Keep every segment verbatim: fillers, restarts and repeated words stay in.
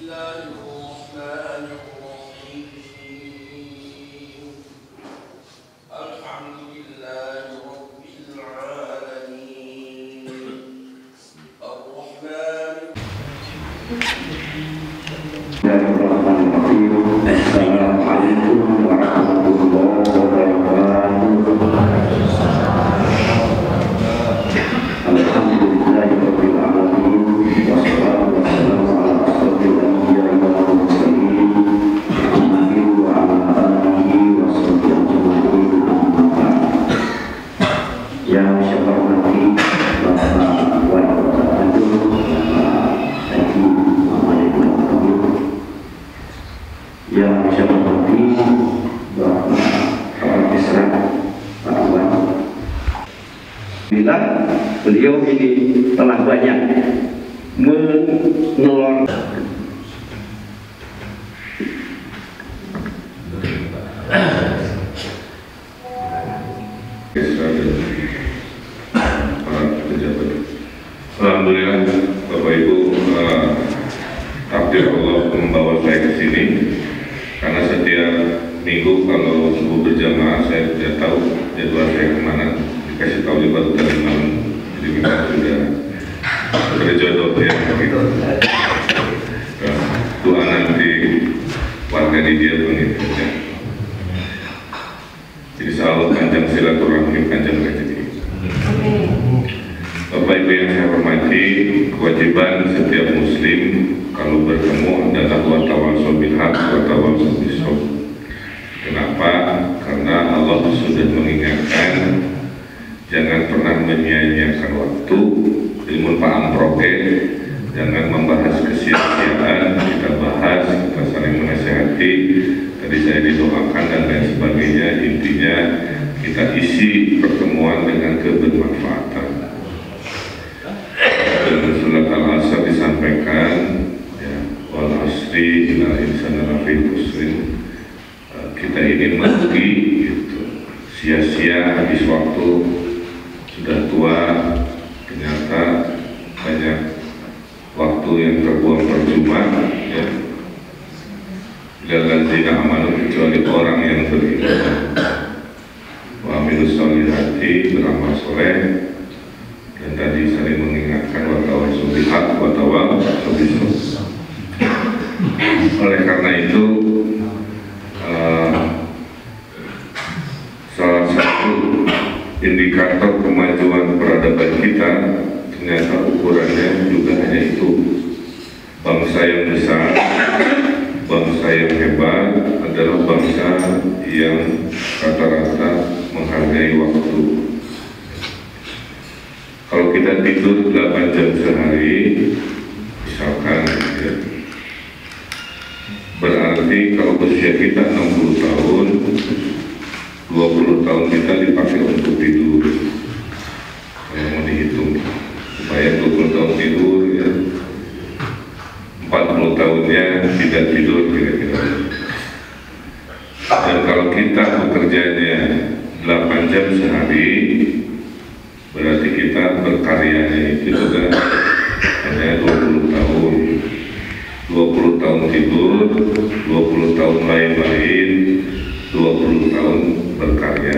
Assalamualaikum warahmatullahi wabarakatuh. Alhamdulillahirabbil alamin wassalatu wassalamu ala asyrofil anbiya'i wal mursalin Muhammadin wa ala alihi washabbihi ajmain. Yang saya hormati Bapak Wali Kota Bandung, Haji Muhammad yang saya hormati Bapak Kepala Isra Pak Wan. Bila beliau ini telah banyak menelor Alhamdulillah Bapak Ibu, uh, takdir Allah membawa saya ke sini karena setiap minggu kalau subuh berjamaah saya tidak tahu jadwal saya kemana, dikasih tahu di baru tadi malam, jadi kita sudah berjodoh ya gitu. Uh, doa nanti warga di dia pengikutnya, jadi selalu panjang silaturahmi, panjang rezeki. Bapak Ibu yang saya hormati, kewajiban setiap muslim kalau bertemu adalah watawasau bil haq watawasau bis sabr. Kenapa? Karena Allah sudah mengingatkan jangan pernah menyia-nyiakan waktu, ilmu pa'amproke, jangan membahas kesia-siaan, kita bahas, kita saling menasihati. Tadi saya didoakan dan lain sebagainya. Intinya kita isi pertemuan dengan kebermanfaatan. Dan surat Al-Asr disampaikan ya, wal asri innal insana lafi khusrin. Kita ini merugi gitu. Sia-sia habis waktu, sudah tua, ternyata banyak waktu yang terbuang percuma ya. Lallazina amanu, kecuali orang yang beriman wa amilus sholihati, beramal soleh. Dan tadi saling mengingatkan watawasau bil haq watawasau bis sabr. Oleh karena itu uh, salah satu indikator kemajuan peradaban kita ternyata ukurannya juga hanya itu. Bangsa yang besar, bangsa yang hebat adalah bangsa yang rata-rata menghargai waktu. Kalau kita tidur delapan jam sehari, misalkan ya, berarti kalau usia kita enam puluh tahun, dua puluh tahun kita dipakai untuk tidur. Kalau mau dihitung, supaya dua puluh tahun tidur ya, empat puluh tahunnya tidak tidur kira-kira. Dan kalau kita bekerjanya delapan jam sehari, berarti kita berkaryanya itu juga hanya dua puluh tahun. Dua puluh tahun tidur, dua puluh tahun lain-lain, dua puluh tahun berkarya.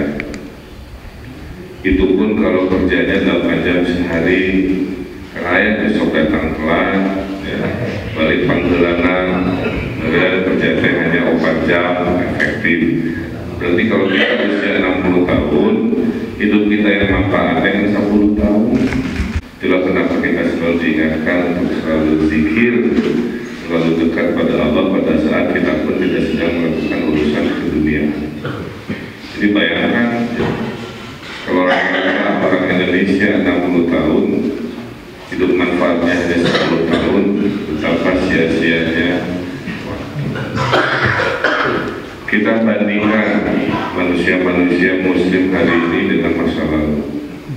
Itu pun kalau kerjanya delapan jam sehari, karena besok datang telat ya, balik panggilanan, kerja teh hanya empat jam, efektif. Berarti kalau kita usia enam puluh tahun, hidup kita yang manfaatnya yang sepuluh tahun. Itulah kenapa kita selalu diingatkan untuk selalu zikir, selalu dekat pada Allah pada saat kita pun tidak sedang melakukan urusan ke dunia. Jadi bayangkan kalau orang, orang Indonesia enam puluh tahun, hidup manfaatnya hanya sepuluh tahun, betapa sia-sianya. Kita bandingkan manusia-manusia muslim hari ini dengan masa lalu.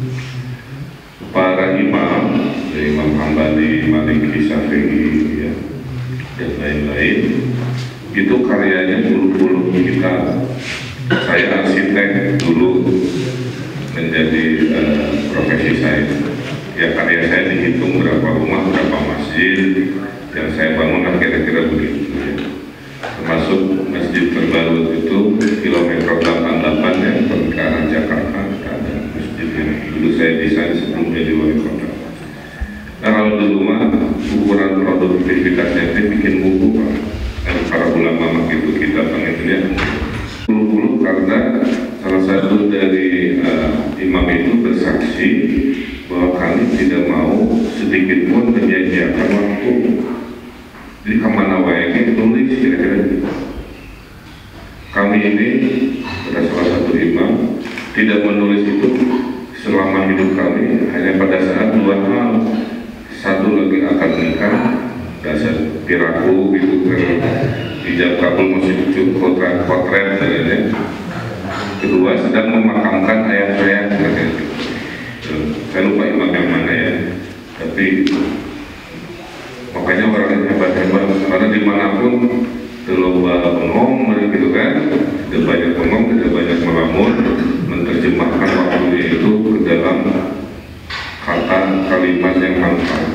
Para imam, dari Imam Hambali, Maliki, Syafi'i ya, dan lain-lain, itu karyanya puluh-puluh kita. Saya arsitek dulu menjadi uh, profesi saya. Ya karya saya dihitung berapa rumah, berapa masjid yang saya bangun kira-kira masuk masjid terbaru itu kilometer delapan puluh delapan ya, ke arah Jakarta ada masjid yang dulu saya desain sebelum jadi wali kota. Nah kalau dulu mah ukuran produktivitasnya itu bikin buku Pak. Dan para ulama begitu kita pengertian puluh-puluh karena salah satu dari uh, imam itu bersaksi bahwa kami tidak mau sedikit pun menyanyiakan waktu. Jadi kemana wae tulis kira-kira gitu. Kami ini pada salah satu imam tidak menulis itu selama hidup kami, hanya pada saat dua hal. Satu lagi akan nikah, dasar piraku gitu kan, ijab kabul masih cukup potret potret dan kedua sedang memakamkan ayah saya gitu. Saya lupa imam yang mana ya, tapi makanya orang yang hebat-hebat karena dimanapun terlomba bengong gitu kan, tidak banyak bengong, tidak banyak melamun, menerjemahkan waktunya itu ke dalam kata kalimat yang lengkap.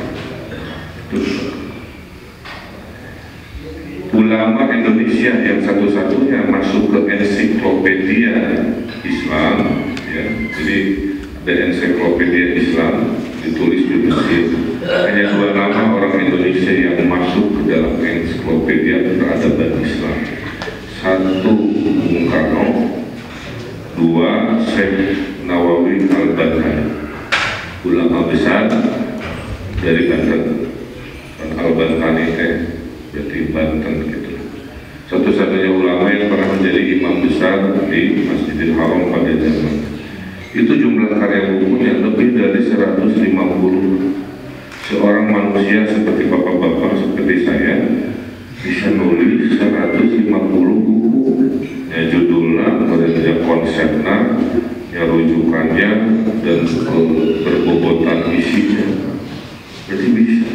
Ulama Indonesia yang satu-satunya masuk ke ensiklopedia Islam ya, jadi ada ensiklopedia Islam ditulis di Mesir. Hanya dua nama orang Indonesia yang masuk ke dalam ensiklopedia peradaban Islam. Satu Bung Karno, dua Syekh Nawawi Al-Banhani, ulama besar dari Banten. Dan Al-Banhani teh berarti Banten gitu. Satu-satunya ulama yang pernah menjadi imam besar di Masjidil Haram pada zaman itu. Jumlah karya bukunya lebih dari seratus lima puluh. Seorang manusia seperti bapak-bapak seperti saya bisa nulis seratus lima puluh buku ya, judulnya, kemudian konsepnya, ya rujukannya, dan berbobotan isinya. Jadi bisa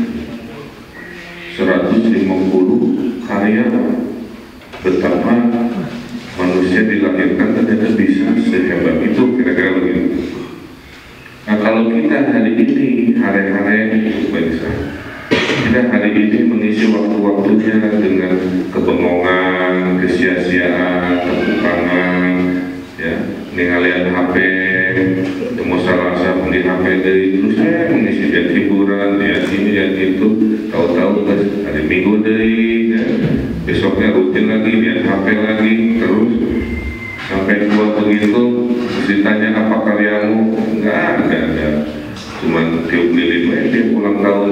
seratus lima puluh karya. Betapa manusia dilahirkan ternyata bisa sehebat itu, kira-kira begitu. Nah kalau kita hari ini, hari-hari bangsa, kita hari ini mengisi waktu-waktunya dengan kebengongan, kesia-siaan, kebukangan, ya, ningalian H P, temu salah di H P dari terus saya mengisi dan hiburan, ya ini dan itu, tahu-tahu hari Minggu dari, ya, besoknya rutin lagi, lihat H P lagi, terus sampai tua begitu, ditanya apa karyamu, enggak ada, ada. Cuman tiup lilin aja ulang tahun,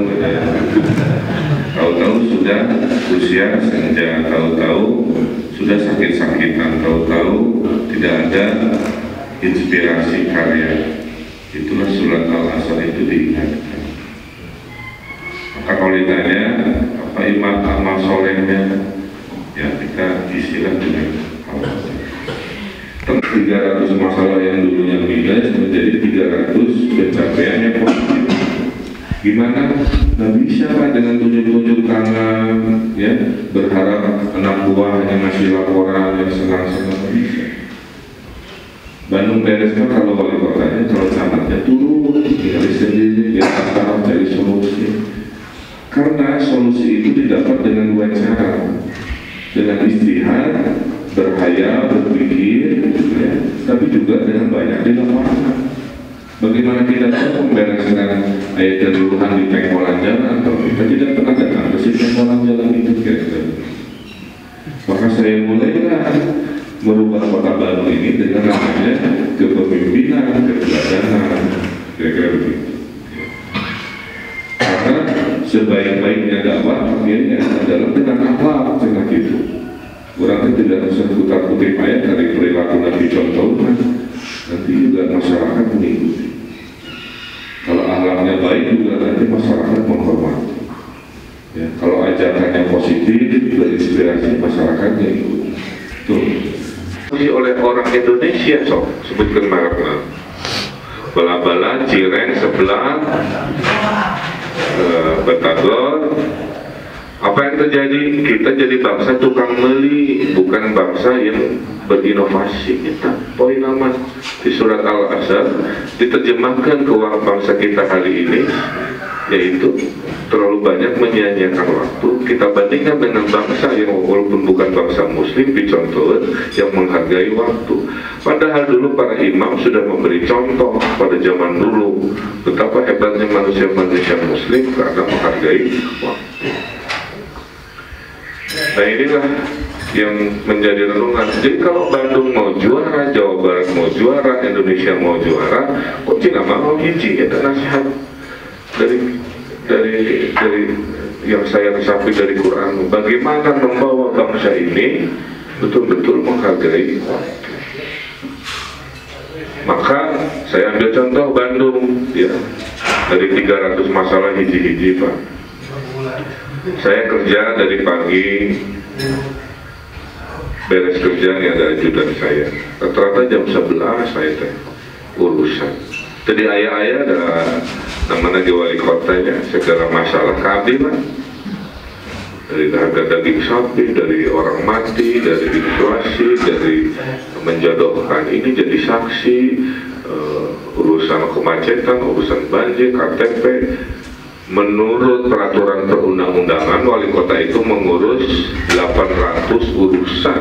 tahu-tahu sudah usia senja, tahu-tahu sudah sakit-sakitan, tahu-tahu tidak ada inspirasi karya. Itulah surat Al-Asr itu diingatkan. Maka kalau ditanya apa iman amal solehnya, ya kita istilah dengan Allah. tiga ratus masalah yang dulunya minus menjadi tiga ratus pencapaiannya positif. Gimana? Nggak bisa kan dengan tunjuk-tunjuk tangan, ya, berharap anak buah yang ngasih laporan yang senang-senang. Bisa. Bandung beresnya kalau wali kotanya, kalau camatnya turun, tinggal sendiri, dia akan cari solusi. Karena solusi itu didapat dengan dua cara, dengan istihad, berhayal, berpikir, ya, tapi juga dengan banyak di lapangan. Bagaimana kita tahu membereskan ayat dari Tuhan di pengkolan jalan kalau kita tidak pernah datang ke si pengkolan jalan itu kira-kira. Maka saya mulailah merubah kota Bandung ini dengan namanya kepemimpinan, keteladanan, kira-kira begitu. Karena sebaik-baiknya dakwah akhirnya adalah dengan akhlak, dengan itu. Orang itu tidak usah putar-putri ayat dari perilaku Nabi contohnya, nanti juga masyarakat mengikuti. Kalau akhlaknya baik juga nanti masyarakat menghormati. Ya, kalau ajakannya positif, berinspirasi masyarakatnya ikuti. Tuh. Oleh orang Indonesia, so sebutkan mereknya. Bala-bala, cireng, sebelah, uh, betador. Apa yang terjadi? Kita jadi bangsa tukang meli, bukan bangsa yang berinovasi. Kita poin amat di surat Al-Asr diterjemahkan ke bangsa kita hari ini, yaitu terlalu banyak menyia-nyiakan waktu. Kita bandingkan dengan bangsa yang walaupun bukan bangsa muslim dicontoh yang menghargai waktu. Padahal dulu para imam sudah memberi contoh pada zaman dulu betapa hebatnya manusia-manusia muslim karena menghargai waktu. Nah inilah yang menjadi renungan. Jadi kalau Bandung mau juara, Jawa Barat mau juara, Indonesia mau juara, kok Cina mau hiji ya nasihat dari dari dari yang saya resapi dari Quran, bagaimana membawa bangsa ini betul-betul menghargai waktu. Maka saya ambil contoh Bandung ya, dari tiga ratus masalah hiji-hiji Pak. Saya kerja dari pagi, beres kerja nih ada ajudan saya, rata-rata jam sebelas saya teh urusan. Jadi ayah-ayah ada namanya di wali kotanya, segala masalah kabin lah, dari harga daging sapi, dari orang mati, dari inflasi, dari menjodohkan ini jadi saksi, uh, urusan kemacetan, urusan banjir, K T P. Menurut peraturan perundang-undangan, wali kota itu mengurus delapan ratus urusan.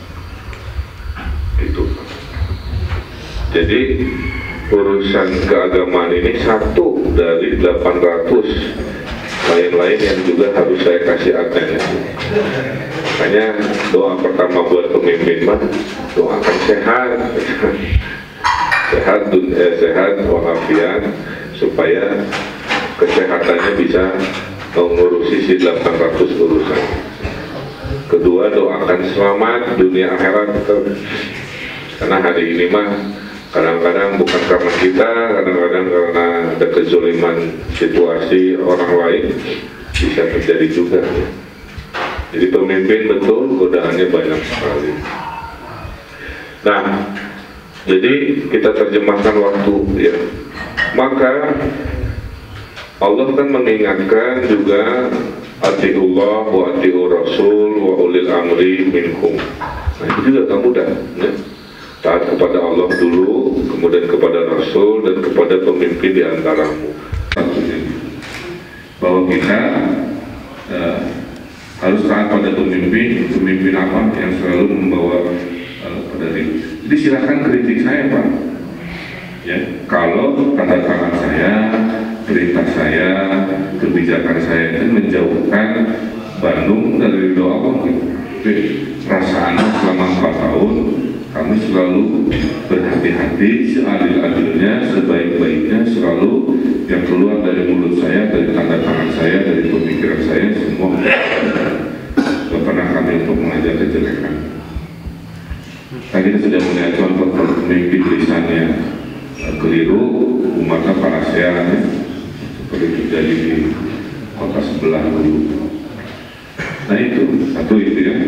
Itu. Jadi urusan keagamaan ini satu dari delapan ratus lain-lain yang juga harus saya kasih atensi. Makanya doa pertama buat pemimpin mah doakan sehat, sehat dunia, sehat walafiat, supaya kesehatannya bisa mengurusi si delapan ratus urusan. Kedua, doakan selamat dunia akhirat, karena hari ini mah kadang-kadang bukan karena kita, kadang-kadang karena ada kezoliman situasi orang lain bisa terjadi juga. Jadi pemimpin betul godaannya banyak sekali. Nah, jadi kita terjemahkan waktu ya. Maka Allah kan mengingatkan juga atiullah wa atiur rasul wa ulil amri minkum. Nah itu juga gak mudah ya. Taat kepada Allah dulu, kemudian kepada Rasul, dan kepada pemimpin di antaramu. Bahwa kita uh, harus taat pada pemimpin, pemimpin apa yang selalu membawa uh, pada diri. Jadi silakan kritik saya Pak. Ya, kalau tanda tangan saya, perintah saya, kebijakan saya itu menjauhkan Bandung dari doa Allah. Perasaan selama empat tahun kami selalu berhati-hati, seadil-adilnya, sebaik-baiknya, selalu yang keluar dari mulut saya, dari tanda tangan saya, dari pemikiran saya, semua tidak pernah kami untuk mengajak kejelekan. Tadi kita sudah melihat contoh pemimpin lisannya keliru, umatnya parasian, seperti terjadi di kota sebelah dulu. Nah itu, satu itu ya.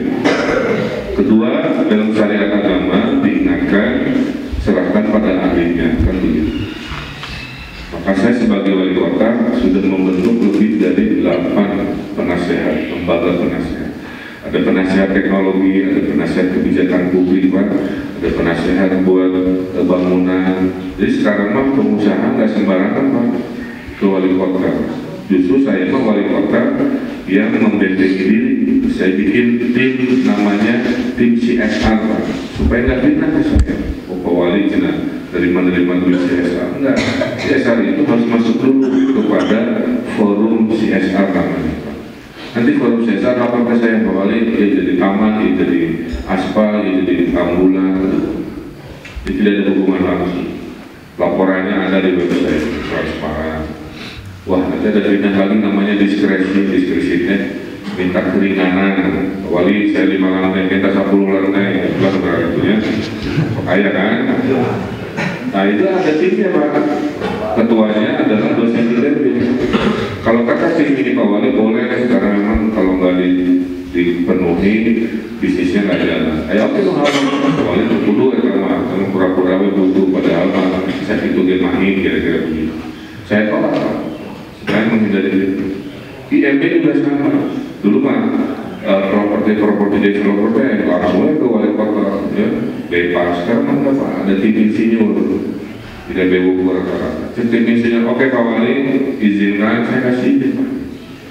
Kedua, dalam syariat agama diingatkan serahkan pada ahlinya, kan begitu. Maka saya sebagai wali kota sudah membentuk lebih dari delapan penasehat, lembaga penasehat. Ada penasehat teknologi, ada penasehat kebijakan publik, Pak. Ada penasehat buat bangunan. Jadi sekarang mah pengusaha nggak sembarangan Pak ke wali kota. Justru saya mah wali kota yang membentengi diri. Saya bikin tim namanya tim C S R Pak, supaya nggak pindah ke saya. Bapak wali cina dari menerima duit C S R, enggak. C S R itu harus masuk dulu kepada forum C S R namanya Pak. Nanti forum C S R apa ke saya Pak Wali, ya jadi taman, ya jadi aspal, ya jadi ambulan. Jadi tidak ada hubungan langsung. Laporannya ada di website transparan. Wah, nanti ada pindah lagi namanya diskresi, diskresinya minta keringanan. Wali saya lima lantai, minta sepuluh lantai, bukan berarti ya. Kaya kan? Nah itu ada timnya Pak. Ketuanya adalah dosen I T B. Kalau kata tim ini Pak Wali boleh, karena memang kalau nggak di, dipenuhi bisnisnya nggak jalan. Ayo oke dong, Pak Wali itu kudu ya karena kamu pura-pura butuh, padahal Pak saya itu gemahin kira-kira begitu. Saya tolak Pak. Saya menghindari itu. I M B juga sama. Dulu mah uh, properti-properti developer langsung ke wali kota ya, bebas. Sekarang enggak Pak, ada tim insinyur, tidak bebas rata-rata. Tim insinyur, oke Pak Wali izinkan saya kasih izin Pak.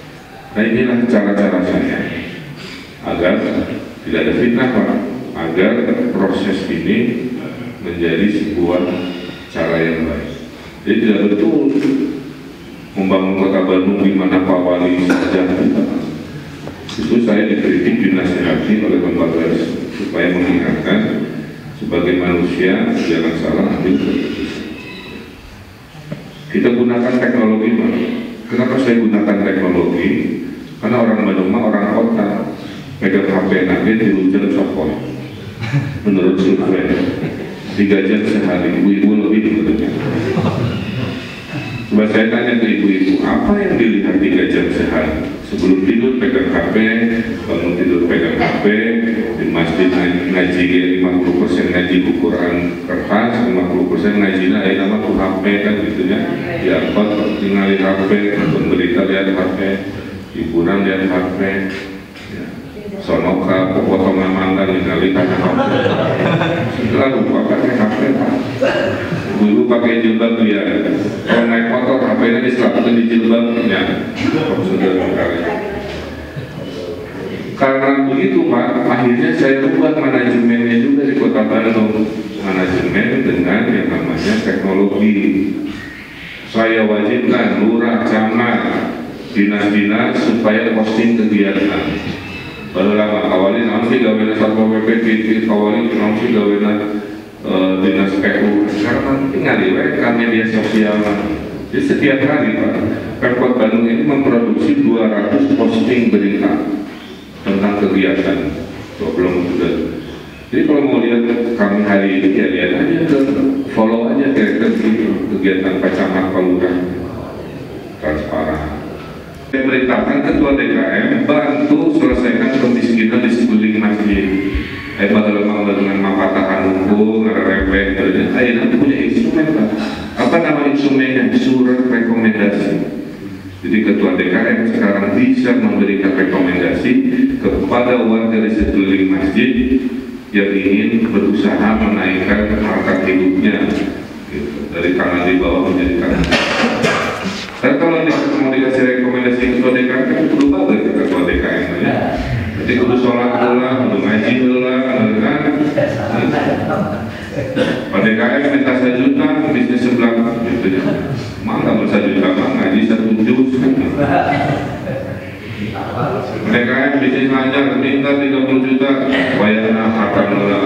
Nah inilah cara-cara saya agar tidak ada fitnah Pak, agar proses ini menjadi sebuah cara yang baik. Jadi tidak betul membangun kota Bandung di mana Pak Wali saja. Itu saya dikritik, dinasihati oleh lembaga supaya mengingatkan sebagai manusia jangan salah ambil keputusan. Kita gunakan teknologi Pak. Kenapa saya gunakan teknologi? Karena orang Bandung mah orang kota, pegang H P nanti di hujan sokol. Menurut survei tiga jam sehari, ibu-ibu lebih menurutnya. Coba saya tanya ke ibu-ibu, apa yang dilihat tiga jam sehari? Sebelum tidur pegang H P, bangun tidur pegang H P, di masjid ngaji lima puluh persen ngaji Quran kertas, lima puluh persen ngaji ada nama tuh H P kan gitu ya. Di angkot tinggal di H P, nonton berita lihat H P, hiburan lihat H P. Ya. Sonoka, potongan mantan tinggal lihat H P. Setelah lupa pakai H P Pak. Dulu pakai jilbab ya. Kalau naik motor H P-nya diselapkan di jilbabnya. Karena begitu Pak, akhirnya saya ubah manajemennya juga di Kota Bandung. Manajemen dengan yang namanya teknologi. Saya wajibkan lurah, camat, dinas-dinas supaya posting kegiatan. Baru lama awalnya nanti gawena Satpol P P, awalnya nanti gawena Uh, dinas P U. Sekarang tinggal di W K media sosial. Jadi setiap hari Pak, Pemkot Bandung ini memproduksi dua ratus posting berita tentang kegiatan. So, belum sudah. Jadi kalau mau lihat kami hari ini ya lihat aja ke follow aja ke kegiatan Pak Camat Palurah, transparan. Saya perintahkan Ketua D K M bantu selesaikan kemiskinan di sekeliling masjid. Eh bakal memang dengan mapatahan hukum, ngerepek, dan ayo nanti punya instrumen Pak. Apa nama instrumennya? Surat rekomendasi. Jadi Ketua D K M sekarang bisa memberikan rekomendasi kepada warga di sekeliling masjid yang ingin berusaha menaikkan harkat hidupnya gitu, dari kanan di bawah menjadi kanan. Dan kalau mau dikasih rekomendasi Ketua D K M kan perlu banget Ketua D K M ya. Jadi kudu sholat ulang, kudu ngaji ulang, kan? Pada D K M minta sejuta, bisnis sebelah, gitu ya. Mana mau sejuta, mah ngaji satu juz. D K M bisnis lancar, minta tiga puluh juta, bayarnya akan ulang.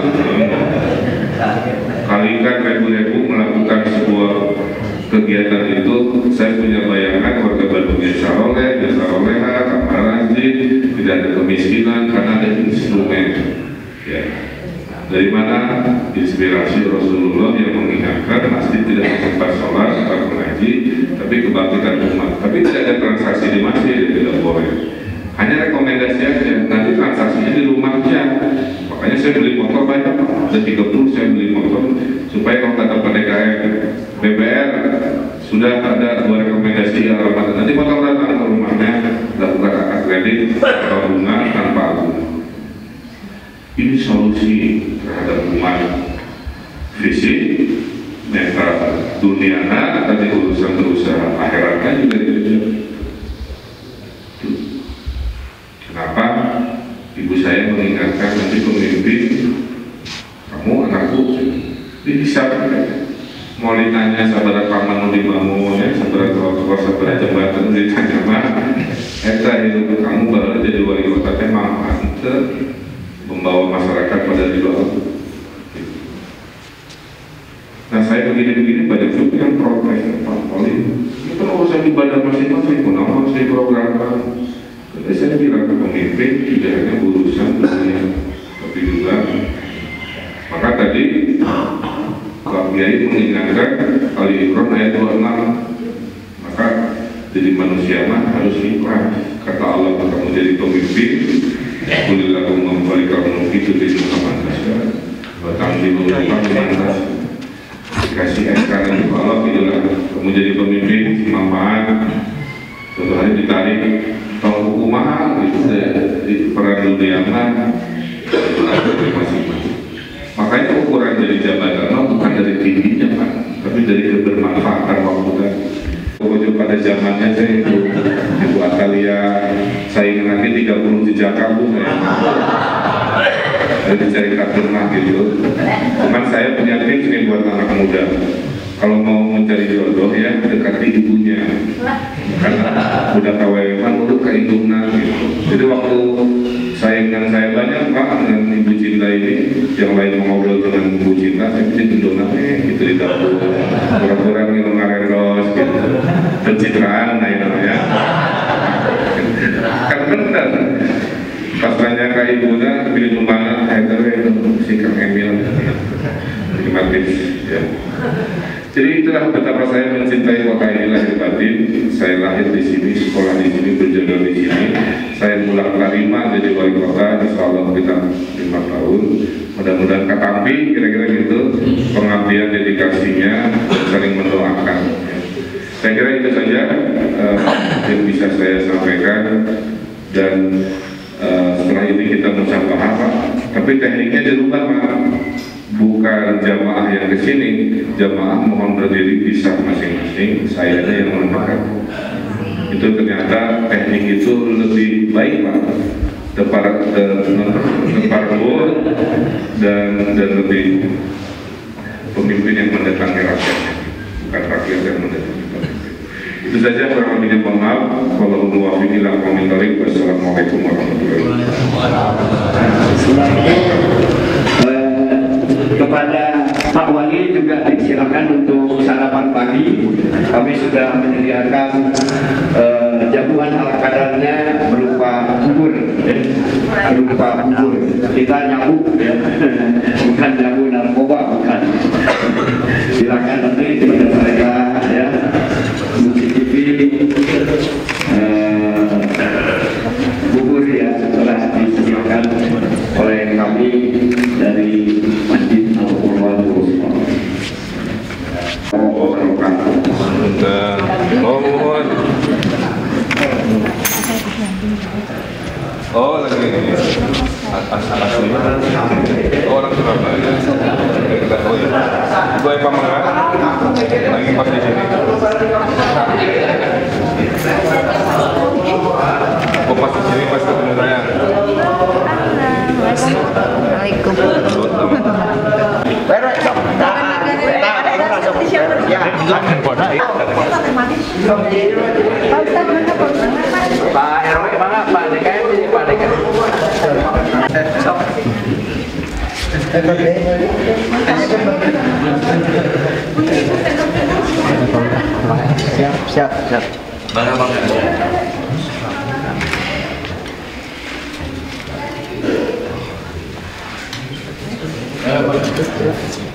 Kalikan ribu-ribu melakukan sebuah kegiatan itu, saya punya bayangan warga Bandung insya Allah, insya Allah, kamar masjid, tidak ada kemiskinan karena ada instrumen. Ya. Dari mana inspirasi Rasulullah yang mengingatkan masjid tidak sempat sholat, sempat mengaji, tapi kebangkitan umat. Tapi tidak ada transaksi di masjid, tidak boleh. Hanya rekomendasi aja. Nanti transaksinya di rumahnya. Makanya saya beli motor banyak, ada tiga puluh saya beli motor supaya kalau kata P D K M B B R sudah ada dua rekomendasi alamat. Nanti motor datang ke rumahnya, lakukan akad kredit atau bunga tanpa bunga. Ini solusi terhadap umat fisik, mental, dunia, tadi urusan berusaha akhiratnya juga dijaga. Kenapa? Ibu saya mengingatkan nanti pemimpin, kamu anakku, dihisap mau ditanya sabar paman dibangun, ya, sabar trotoar, sabar jembatan ditanya mah, eta hidup kamu baru jadi wali kota teh manfaat membawa masyarakat pada di bawah. Nah saya begini-begini banyak juga yang protes Pak Poli, ini kan urusan ibadah masing-masing, kenapa harus diprogramkan? Jadi saya bilang ke pemimpin tidak hanya urusan dunia, tapi juga maka tadi Pak Kiai mengingatkan Ali Imran ayat dua puluh enam, maka jadi manusia mah harus ikhlas. Kata Allah kamu jadi pemimpin, kulilah kamu membalik kamu itu di Muhammad Rasul, batang di lupa mantas dikasih eskaran Allah itulah kamu jadi pemimpin manfaat. Suatu hari ditarik tahun hukuman itu di peran dunia mah masing-masing. Makanya ukuran dari jabatan bukan dari tingginya Pak, tapi dari kebermanfaatan waktu kan. Pokoknya pada zamannya saya itu Bu Atalia saingan lagi tiga puluh jejak kamu saya. Jadi cari kadermah gitu. Cuman saya punya tips nih buat anak muda. Kalau mau mencari jodoh ya dekati ibunya. Karena udah kaweman urut ke indungna gitu. Jadi waktu saingan saya banyak Pak dengan Ibu Cinta ini, yang lain mau ngobrol dengan Ibu Cinta, saya punya indungna eh gitu di dapur. Kurang-kurang minum ngareros gitu. Pencitraan nah itu ya. Kan benar. Pas tanya ke ibunya, pilih mana, hater itu si Kang Emil, nikmatis ya. Jadi itulah betapa saya mencintai kota ini lahir batin. Saya lahir di sini, sekolah di sini, berjalan di sini. Saya mulai terima jadi wali kota, insya Allah kita lima tahun. Mudah-mudahan katampi, kira-kira gitu, pengabdian dedikasinya, saling mendoakan. Ya. Saya kira itu saja uh, yang bisa saya sampaikan dan Uh, setelah ini kita musyawarah Pak, tapi tekniknya dirubah Pak, bukan jamaah yang kesini, jamaah mohon berdiri pisah masing-masing, sayanya yang mendekat. Itu ternyata teknik itu lebih baik Pak, tepar tepar dan dan lebih pemimpin yang mendatangi rakyatnya, bukan rakyat yang mendatangi pemimpin. Itu saja, kurang lebihnya mohon maaf. Kalau muwafiq ila aqwamit thoriq. Wassalamualaikum warahmatullahi wabarakatuh. Kepada Pak Wali juga disilakan untuk sarapan pagi. Kami sudah menyediakan uh, jamuan ala kadarnya berupa bubur, eh, berupa bubur. Kita nyabu, ya. Bukan nyabu narkoba, bukan. Silakan nanti kepada mereka, ya. Uh, bubur ya telah disediakan oleh kami dari Masjid Al-Qur'an Al-Qur'an. Oh, oh, lagi ini atas atas lima orang Surabaya. Kita tahu ya. Itu Eva Mangga lagi pas di sini. Oh, pas di sini pas ketemu saya. Assalamualaikum. Pak R W mana Pak D K M ini Pak D K M. Siap siap siap. Bangga bangga.